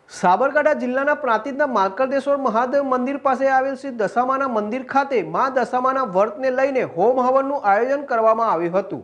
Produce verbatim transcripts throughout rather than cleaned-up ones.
સાબરકાંઠા જિલ્લાના પ્રાંતિજના માર્કંડેશ્વર મહાદેવ મંદિર પાસે આવેલ શ્રી દશામાના મંદિર ખાતે મા દશામાના વ્રતને લઈને હોમ હવનનું આયોજન કરવામાં આવ્યું હતું।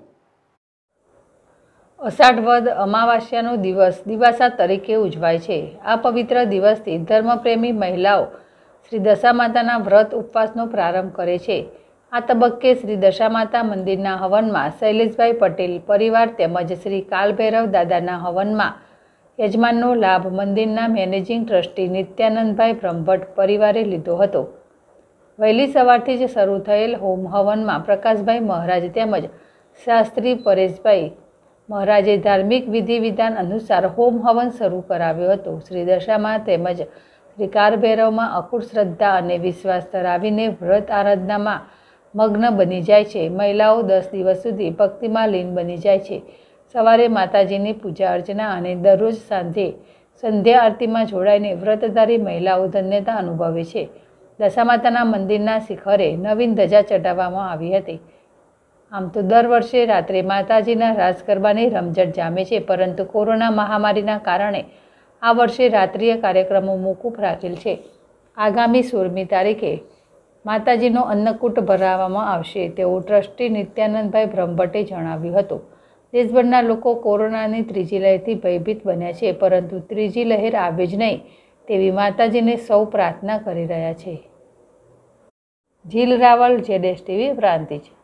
અષાઢ વદ અમાવાસ્યાનો દિવસ દિવાસા તરીકે ઉજવાય છે। આ પવિત્ર દિવસથી ધર્મપ્રેમી મહિલાઓ શ્રી દશામાતાના વ્રત ઉપવાસનો પ્રારંભ કરે છે। આ તબક્કે શ્રી દશામાતા મંદિરના હવનમાં શૈલેષભાઈ પટેલ પરિવાર તેમજ શ્રી કાલભૈરવ દાદાના હવનમાં યજમાનનો લાભ મંદિરના મેનેજિંગ ટ્રસ્ટી નિત્યાનંદભાઈ બ્રહ્મભટ્ટ પરિવારે લીધો હતો। વહેલી સવારથી જ શરૂ થયેલ હોમ હવનમાં પ્રકાશભાઈ મહારાજ તેમજ શાસ્ત્રી પરેશભાઈ મહારાજે ધાર્મિક વિધિ વિધાન અનુસાર હોમ હવન શરૂ કરાવ્યો હતો। શ્રી દશામાં તેમજ શ્રી કાલભૈરવમાં અકૂટ શ્રદ્ધા અને વિશ્વાસ ધરાવીને વ્રત આરાધનામાં મગ્ન બની જાય છે। મહિલાઓ દસ દિવસ સુધી ભક્તિમાં લીન બની જાય છે। સવારે માતાજીની પૂજા અર્ચના અને દરરોજ સાંજે સંધ્યા આરતીમાં જોડાઈને વ્રતધારી મહિલાઓ ધન્યતા અનુભવે છે। દશામાતાના મંદિરના શિખરે નવીન ધજા ચઢાવવામાં આવી હતી। આમ તો દર વર્ષે રાત્રે માતાજીના રાસ ગરબાની રમઝટ જામે છે, પરંતુ કોરોના મહામારીના કારણે આ વર્ષે રાત્રિય કાર્યક્રમો મોકૂફ રાખેલ છે। આગામી સોળમી તારીખે માતાજીનો અન્નકૂટ ભરાવવામાં આવશે તેવું ટ્રસ્ટી નિત્યાનંદભાઈ બ્રહ્મભટ્ટે જણાવ્યું હતું। દેશભરના લોકો કોરોનાની ત્રીજી લહેરથી ભયભીત બન્યા છે, પરંતુ ત્રીજી લહેર આવે જ નહીં તેવી માતાજીને સૌ પ્રાર્થના કરી રહ્યા છે। Jil Raval, Z S TV Prantij.